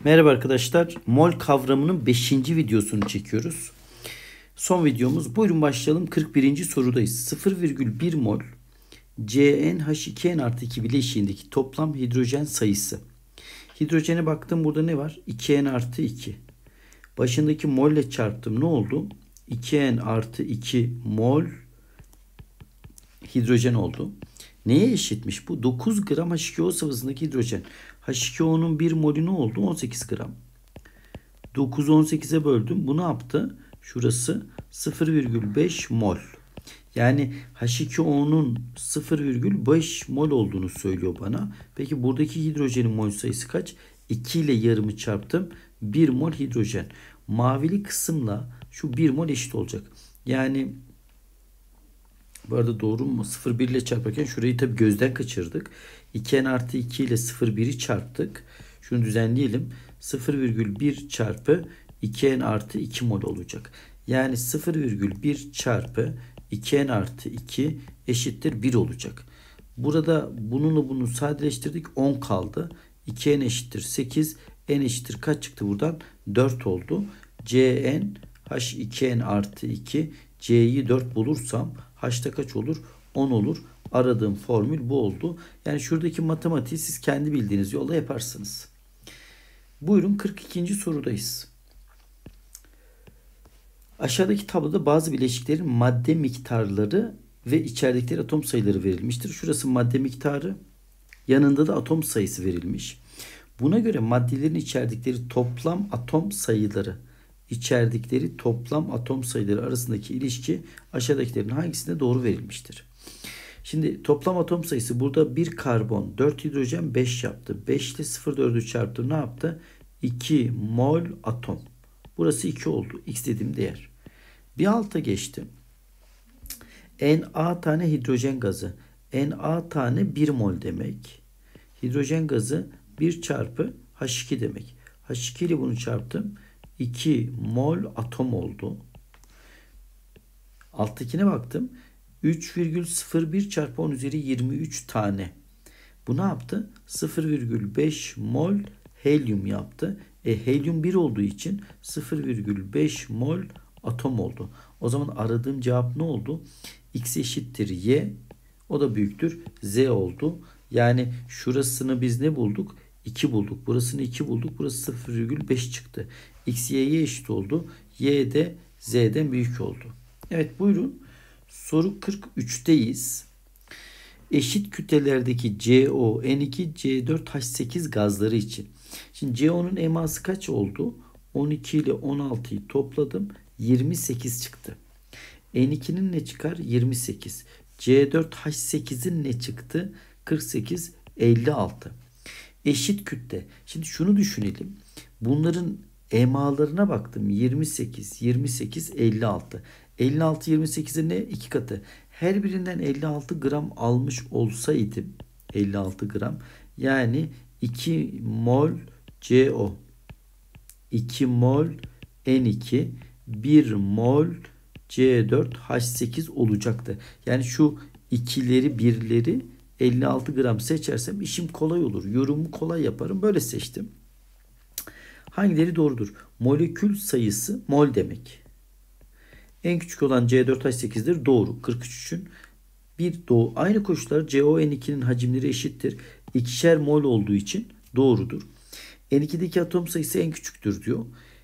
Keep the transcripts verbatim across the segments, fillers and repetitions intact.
Merhaba arkadaşlar. Mol kavramının beşinci videosunu çekiyoruz. Son videomuz. Buyurun başlayalım. kırk birinci sorudayız. sıfır virgül bir mol C N H iki N artı iki bileşiğindeki toplam hidrojen sayısı. Hidrojene baktım, burada ne var? iki N artı iki. Başındaki mol ile çarptım. Ne oldu? iki N artı iki mol hidrojen oldu. Neye eşitmiş bu? dokuz gram H iki O sıvısındaki hidrojen. H iki O'nun bir molü ne oldu? on sekiz gram. dokuzu on sekize böldüm. Bu ne yaptı? Şurası sıfır virgül beş mol. Yani H iki O'nun sıfır virgül beş mol olduğunu söylüyor bana. Peki buradaki hidrojenin mol sayısı kaç? iki ile yarımı çarptım. bir mol hidrojen. Mavili kısımla şu bir mol eşit olacak. Yani bu arada doğru mu? sıfır virgül bir ile çarparken şurayı tabii gözden kaçırdık. iki N artı iki ile sıfır virgül biri çarptık. Şunu düzenleyelim. sıfır virgül bir çarpı iki N artı iki mol olacak. Yani sıfır virgül bir çarpı iki N artı iki eşittir bir olacak. Burada bununla bunu sadeleştirdik. on kaldı. iki N eşittir sekiz. N eşittir kaç çıktı buradan? dört oldu. C N H iki N artı iki. C'yi dört bulursam H'ta kaç olur? on olur. Aradığım formül bu oldu. Yani şuradaki matematiği siz kendi bildiğiniz yolla yaparsınız. Buyurun kırk ikinci sorudayız. Aşağıdaki tabloda bazı bileşiklerin madde miktarları ve içerdikleri atom sayıları verilmiştir. Şurası madde miktarı. Yanında da atom sayısı verilmiş. Buna göre maddelerin içerdikleri toplam atom sayıları, içerdikleri toplam atom sayıları arasındaki ilişki aşağıdakilerin hangisinde doğru verilmiştir? Şimdi toplam atom sayısı burada bir karbon, dört hidrojen, beş yaptı. beş ile sıfır virgül dördü çarptı. Ne yaptı? iki mol atom. Burası iki oldu. X dediğim değer. Bir alta geçtim. Na tane hidrojen gazı. Na tane bir mol demek. Hidrojen gazı bir çarpı H iki demek. H iki ile bunu çarptım. iki mol atom oldu. Alttakine baktım. üç virgül sıfır bir çarpı on üzeri yirmi üç tane. Bu ne yaptı? sıfır virgül beş mol helyum yaptı. E, helyum bir olduğu için sıfır virgül beş mol atom oldu. O zaman aradığım cevap ne oldu? X eşittir Y. O da büyüktür. Z oldu. Yani şurasını biz ne bulduk? iki bulduk. Burasını iki bulduk. Burası sıfır virgül beş çıktı. X Y'ye eşit oldu. Y de Z'den büyük oldu. Evet buyurun. Soru kırk üçteyiz. Eşit kütlelerdeki C O, N iki, C dört, H sekiz gazları için. Şimdi C O'nun eması kaç oldu? on iki ile on altıyı topladım. yirmi sekiz çıktı. N ikinin ne çıkar? yirmi sekiz. C dört H sekizin ne çıktı? kırk sekiz, elli altı. Eşit kütle. Şimdi şunu düşünelim. Bunların emalarına baktım. yirmi sekiz, yirmi sekiz, elli altı. elli altı yirmi sekizin ne? iki katı. Her birinden elli altı gram almış olsaydım, elli altı gram, yani iki mol C O, iki mol N iki, bir mol C dört H sekiz olacaktı. Yani şu ikileri birleri elli altı gram seçersem işim kolay olur. Yorumu kolay yaparım. Böyle seçtim. Hangileri doğrudur? Molekül sayısı mol demek. En küçük olan C dört H sekiz'dir. Doğru. kırk üç için bir doğru. Aynı koşullar C O N iki'nin hacimleri eşittir. İkişer mol olduğu için doğrudur. N iki'deki atom sayısı en küçüktür diyor.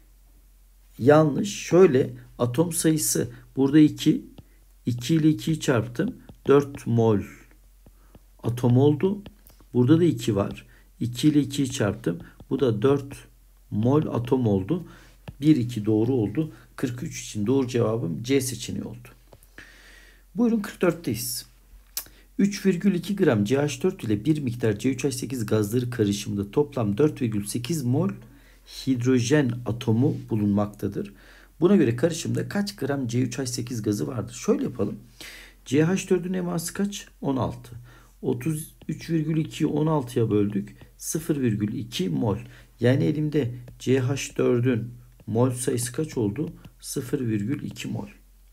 Yanlış. Şöyle, atom sayısı burada iki. iki ile ikiyi çarptım. dört mol atom oldu. Burada da iki var. iki ile ikiyi çarptım. Bu da dört mol atom oldu. bir iki doğru oldu. kırk üç için doğru cevabım C seçeneği oldu. Buyurun kırk dörtteyiz. üç virgül iki gram C H dört ile bir miktar C üç H sekiz gazları karışımında toplam dört virgül sekiz mol hidrojen atomu bulunmaktadır. Buna göre karışımda kaç gram C üç H sekiz gazı vardır? Şöyle yapalım. C H dördün eması kaç? on altı. otuz üç virgül iki'yi on altıya böldük. sıfır virgül iki mol. Yani elimde C H dördün mol sayısı kaç oldu? sıfır virgül iki mol.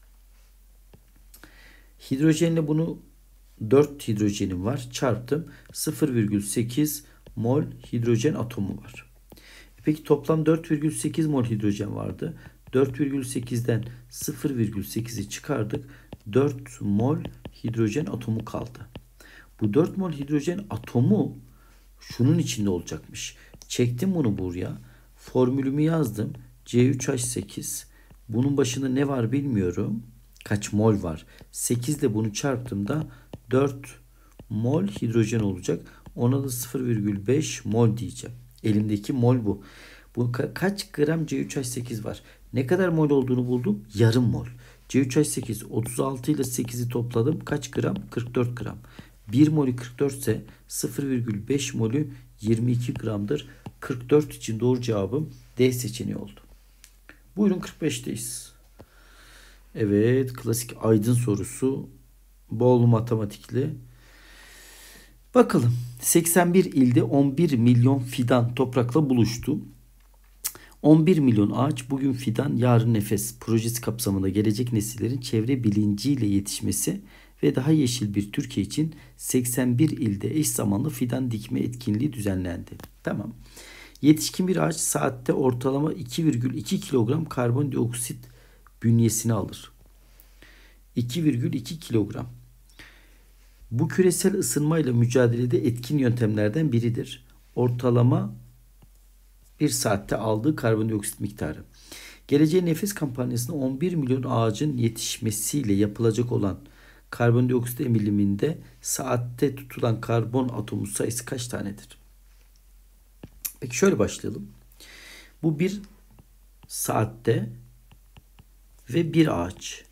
Hidrojenle bunu dört hidrojenim var. Çarptım. sıfır virgül sekiz mol hidrojen atomu var. Peki toplam dört virgül sekiz mol hidrojen vardı. dört virgül sekizden sıfır virgül sekizi çıkardık. dört mol hidrojen atomu kaldı. Bu dört mol hidrojen atomu şunun içinde olacakmış. Çektim bunu buraya. Formülümü yazdım. C üç H sekiz. Bunun başında ne var bilmiyorum. Kaç mol var? sekiz ile bunu çarptığımda dört mol hidrojen olacak. Ona da sıfır virgül beş mol diyeceğim. Elimdeki mol bu. Bu ka- kaç gram C üç H sekiz var? Ne kadar mol olduğunu buldum. Yarım mol. C üç H sekiz otuz altı ile sekizi topladım. Kaç gram? kırk dört gram. bir molü kırk dört ise sıfır virgül beş molü yirmi iki gramdır. kırk dört için doğru cevabım D seçeneği oldu. Buyurun kırk beşteyiz. Evet, klasik Aydın sorusu. Bol matematikli. Bakalım. seksen bir ilde on bir milyon fidan toprakla buluştu. on bir milyon ağaç bugün fidan, yarın nefes projesi kapsamında gelecek nesillerin çevre bilinciyle yetişmesi ve daha yeşil bir Türkiye için seksen bir ilde eş zamanlı fidan dikme etkinliği düzenlendi. Tamam. Yetişkin bir ağaç saatte ortalama iki virgül iki kilogram karbondioksit bünyesine alır. iki virgül iki kilogram. Bu küresel ısınmayla mücadelede etkin yöntemlerden biridir. Ortalama bir saatte aldığı karbondioksit miktarı. Geleceğe Nefes kampanyasında on bir milyon ağacın yetişmesiyle yapılacak olan karbondioksit emiliminde saatte tutulan karbon atomu sayısı kaç tanedir? Peki şöyle başlayalım. Bu bir saatte ve bir ağaç.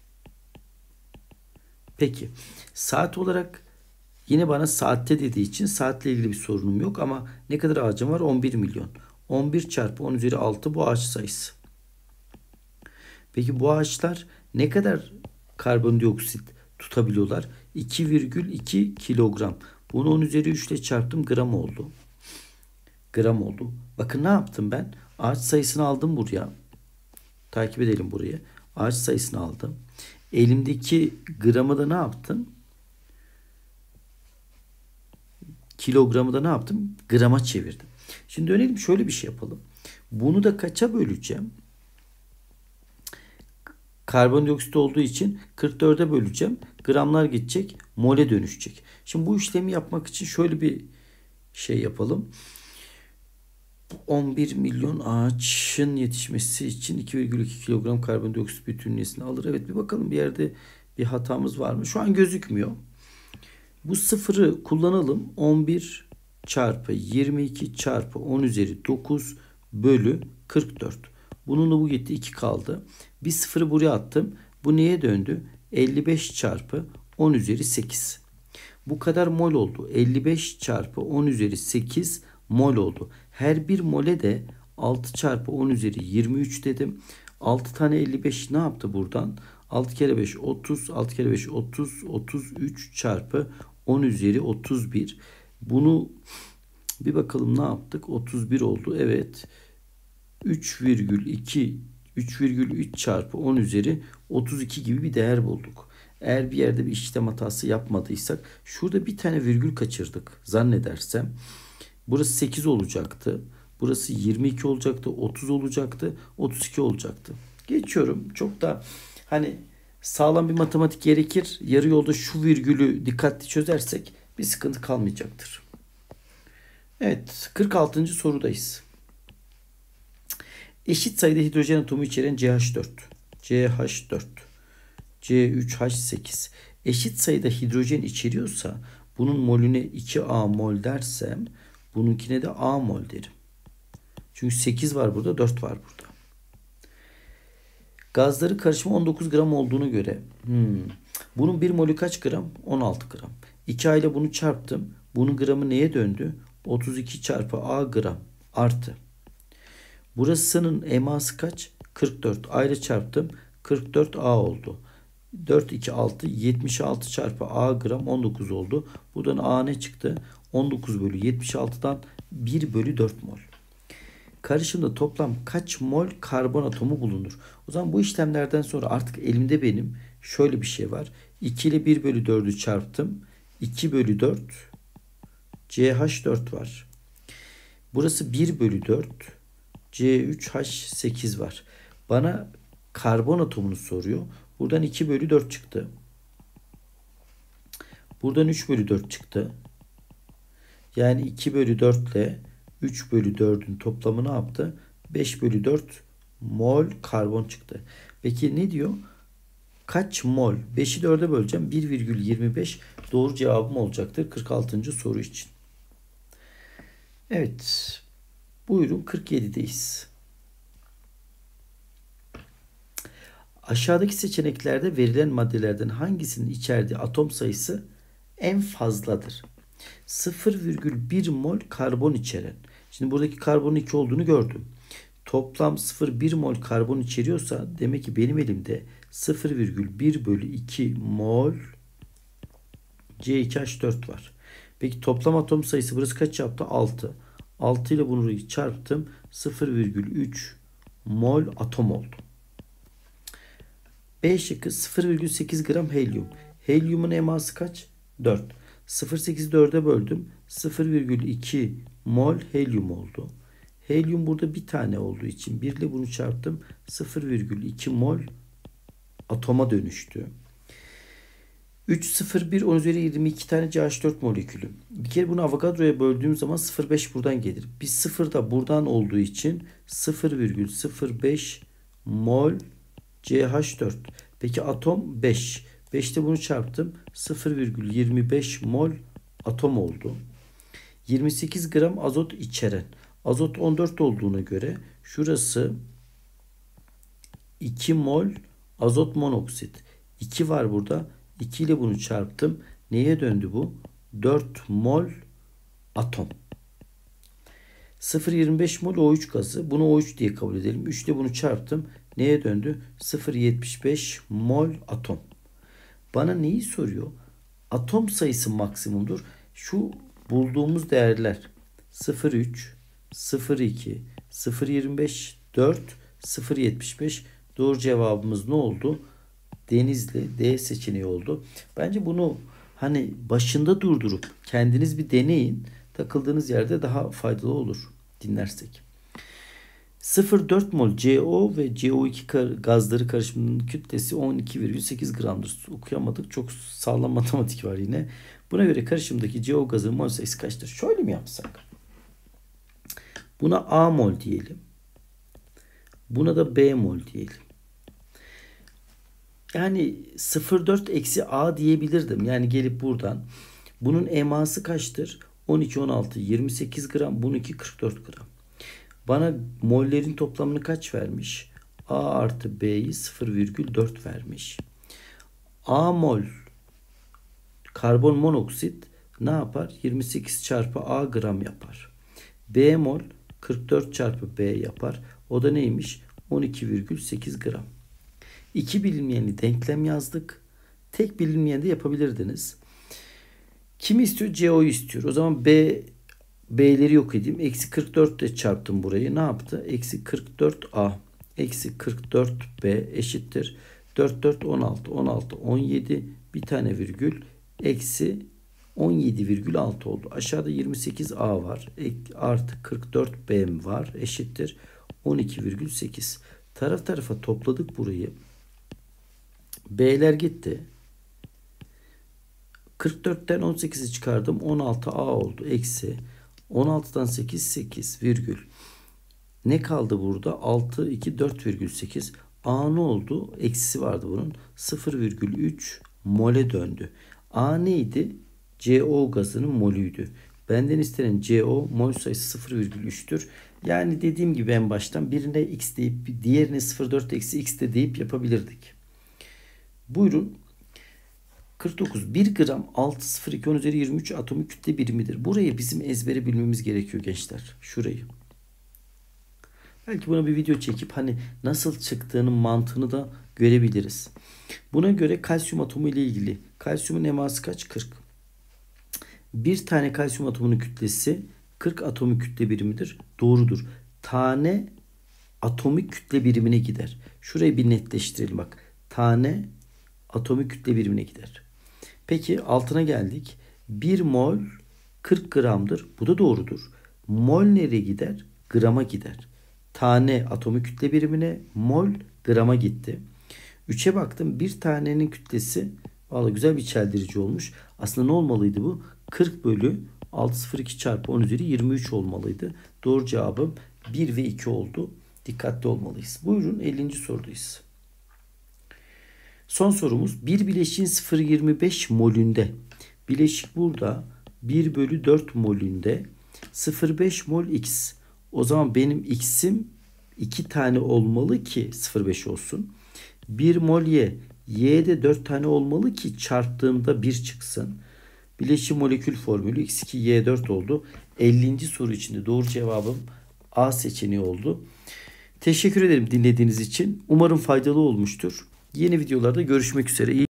Peki saat olarak yine bana saatte dediği için saatle ilgili bir sorunum yok ama ne kadar ağacım var? on bir milyon. on bir çarpı on üzeri altı bu ağaç sayısı. Peki bu ağaçlar ne kadar karbondioksit tutabiliyorlar? iki virgül iki kilogram. Bunu on üzeri üç ile çarptım, gram oldu. Gram oldu. Bakın ne yaptım ben? Ağaç sayısını aldım buraya. Takip edelim burayı. Ağaç sayısını aldım. Elimdeki gramı da ne yaptım? Kilogramı da ne yaptım? Grama çevirdim. Şimdi dönelim şöyle bir şey yapalım. Bunu da kaça böleceğim? Karbondioksit olduğu için kırk dörde böleceğim. Gramlar gidecek. Mole dönüşecek. Şimdi bu işlemi yapmak için şöyle bir şey yapalım. on bir milyon ağaçın yetişmesi için iki virgül iki kilogram karbondioksit bütünlüğünü alır. Evet, bir bakalım bir yerde bir hatamız var mı? Şu an gözükmüyor. Bu sıfırı kullanalım. on bir çarpı yirmi iki çarpı on üzeri dokuz bölü kırk dört. Bununla bu gitti, iki kaldı. Bir sıfırı buraya attım. Bu neye döndü? elli beş çarpı on üzeri sekiz. Bu kadar mol oldu. elli beş çarpı on üzeri sekiz mol oldu. Her bir mole de altı çarpı on üzeri yirmi üç dedim. altı tane elli beş ne yaptı buradan? altı kere beş otuz, altı kere beş otuz, otuz üç çarpı on üzeri otuz bir. Bunu bir bakalım ne yaptık? otuz bir oldu. Evet. üç virgül iki, üç virgül üç çarpı on üzeri otuz iki gibi bir değer bulduk. Eğer bir yerde bir işlem hatası yapmadıysak, şurada bir tane virgül kaçırdık zannedersem. Burası sekiz olacaktı. Burası yirmi iki olacaktı. otuz olacaktı. otuz iki olacaktı. Geçiyorum. Çok da hani sağlam bir matematik gerekir. Yarı yolda şu virgülü dikkatli çözersek bir sıkıntı kalmayacaktır. Evet, kırk altıncı sorudayız. Eşit sayıda hidrojen atomu içeren C H dört, C H dört, C üç H sekiz eşit sayıda hidrojen içeriyorsa bunun molüne iki A mol dersem bununkine de A mol derim. Çünkü sekiz var burada, dört var burada. Gazları karışımı on dokuz gram olduğunu göre hmm, bunun bir molü kaç gram? on altı gram. iki A ile bunu çarptım. Bunun gramı neye döndü? otuz iki çarpı A gram artı. Burasının eması kaç? kırk dört. A ile çarptım. kırk dört A oldu. dört, iki, altı. yetmiş altı çarpı A gram on dokuz oldu. Buradan A ne çıktı? on dokuz bölü yetmiş altıdan bir bölü dört mol. Karışımda toplam kaç mol karbon atomu bulunur? O zaman bu işlemlerden sonra artık elimde benim şöyle bir şey var. iki ile bir bölü dördü çarptım. iki bölü dört C H dört var. Burası bir bölü dört. C üç H sekiz var. Bana karbon atomunu soruyor. Buradan iki bölü dört çıktı. Buradan üç bölü dört çıktı. Yani iki bölü dört ile üç bölü dördün toplamı ne yaptı? beş bölü dört mol karbon çıktı. Peki ne diyor? Kaç mol? beşi dörde böleceğim. bir virgül yirmi beş doğru cevabım olacaktır kırk altıncı soru için. Evet. Buyurun kırk yedideyiz. Aşağıdaki seçeneklerde verilen maddelerden hangisinin içerdiği atom sayısı en fazladır? sıfır virgül bir mol karbon içeren. Şimdi buradaki karbonun iki olduğunu gördüm. Toplam sıfır virgül bir mol karbon içeriyorsa demek ki benim elimde sıfır virgül bir bölü iki mol C iki H dört var. Peki toplam atom sayısı burası kaç yaptı? altı. altı ile bunu çarptım. sıfır virgül üç mol atom oldu. B şıkkı sıfır virgül sekiz gram helyum. Helyumun eması kaç? dört. sıfır virgül sekizi dörde böldüm. sıfır virgül iki mol helyum oldu. Helyum burada bir tane olduğu için bir ile bunu çarptım. sıfır virgül iki mol atoma dönüştü. üç sıfır bir on üzeri yirmi iki tane C H dört molekülü. Bir kere bunu Avogadro'ya böldüğüm zaman sıfır virgül beş buradan gelir. Biz sıfır da buradan olduğu için sıfır virgül sıfır beş mol C H dört. Peki atom beş. beşte bunu çarptım. sıfır virgül yirmi beş mol atom oldu. yirmi sekiz gram azot içeren. Azot on dört olduğuna göre şurası iki mol azot monoksit. iki var burada. iki ile bunu çarptım. Neye döndü bu? dört mol atom. sıfır virgül yirmi beş mol O üç gazı. Bunu O üç diye kabul edelim. üç ile bunu çarptım. Neye döndü? sıfır virgül yetmiş beş mol atom. Bana neyi soruyor? Atom sayısı maksimumdur. Şu bulduğumuz değerler sıfır virgül üç, sıfır virgül iki, sıfır virgül yirmi beş, dört, sıfır virgül yetmiş beş. Doğru cevabımız ne oldu? Denizli D seçeneği oldu. Bence bunu hani başında durdurup kendiniz bir deneyin. Takıldığınız yerde daha faydalı olur dinlersek. sıfır virgül dört mol C O ve C O iki gazları karışımının kütlesi on iki virgül sekiz gramdır. Okuyamadık. Çok sağlam matematik var yine. Buna göre karışımdaki C O gazının mol sayısı kaçtır? Şöyle mi yapsak? Buna A mol diyelim. Buna da B mol diyelim. Yani sıfır virgül dört eksi A diyebilirdim. Yani gelip buradan. Bunun eması kaçtır? on iki, on altı, yirmi sekiz gram. Bununki kırk dört gram. Bana mollerin toplamını kaç vermiş? A artı B'yi sıfır virgül dört vermiş. A mol karbon monoksit ne yapar? yirmi sekiz çarpı A gram yapar. B mol kırk dört çarpı B yapar. O da neymiş? on iki virgül sekiz gram. İki bilinmeyeni denklem yazdık. Tek bilinmeyeni de yapabilirdiniz. Kimi istiyor? C O'yu istiyor. O zaman B B'leri yok edeyim. Eksi kırk dört ile çarptım burayı. Ne yaptı? Eksi kırk dört A. Eksi kırk dört B eşittir. dört, dört, on altı. on altı, on yedi. Bir tane virgül. Eksi on yedi virgül altı oldu. Aşağıda yirmi sekiz A var. Artı kırk dört B var. Eşittir. on iki virgül sekiz. Taraf tarafa topladık burayı. B'ler gitti. kırk dörtten on sekizi çıkardım. on altı A oldu. Eksi on altıdan sekiz, sekiz virgül. Ne kaldı burada? altı, iki, dört virgül sekiz. A ne oldu? Eksisi vardı bunun. sıfır virgül üç mole döndü. A neydi? C O gazının molüydü. Benden istenen C O mol sayısı sıfır virgül üç'tür. Yani dediğim gibi en baştan birine X deyip diğerine sıfır virgül dört eksi X de deyip yapabilirdik. Buyurun. kırk dokuz. bir gram altı virgül sıfır iki on üzeri yirmi üç atomik kütle birimidir. Burayı bizim ezbere bilmemiz gerekiyor gençler. Şurayı. Belki buna bir video çekip hani nasıl çıktığının mantığını da görebiliriz. Buna göre kalsiyum atomu ile ilgili. Kalsiyumun eması kaç? kırk. Bir tane kalsiyum atomunun kütlesi kırk atomik kütle birimidir. Doğrudur. Tane atomik kütle birimine gider. Şurayı bir netleştirelim bak. Tane atomik kütle birimine gider. Peki altına geldik. bir mol kırk gramdır. Bu da doğrudur. Mol nereye gider? Grama gider. tane atomik kütle birimine, mol grama gitti. üçe baktım. Bir tanenin kütlesi valla güzel bir çeldirici olmuş. Aslında ne olmalıydı bu? kırk bölü altı yüz iki çarpı on üzeri yirmi üç olmalıydı. Doğru cevabım bir ve iki oldu. Dikkatli olmalıyız. Buyurun ellinci sorudayız. Son sorumuz bir bileşiğin sıfır virgül yirmi beş molünde. Bileşik burada bir bölü dört molünde sıfır virgül beş mol X. O zaman benim X'im iki tane olmalı ki sıfır virgül beş olsun. bir mol Y. Y de dört tane olmalı ki çarptığımda bir çıksın. Bileşik molekül formülü X iki Y dört oldu. ellinci soru içinde doğru cevabım A seçeneği oldu. Teşekkür ederim dinlediğiniz için. Umarım faydalı olmuştur. Yeni videolarda görüşmek üzere. İyi